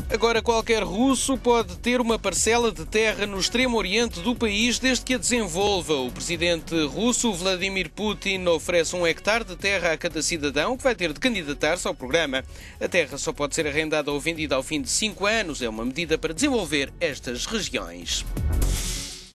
Agora qualquer russo pode ter uma parcela de terra no extremo oriente do país desde que a desenvolva. O presidente russo Vladimir Putin oferece 1 hectare de terra a cada cidadão que vai ter de candidatar-se ao programa. A terra só pode ser arrendada ou vendida ao fim de 5 anos. É uma medida para desenvolver estas regiões.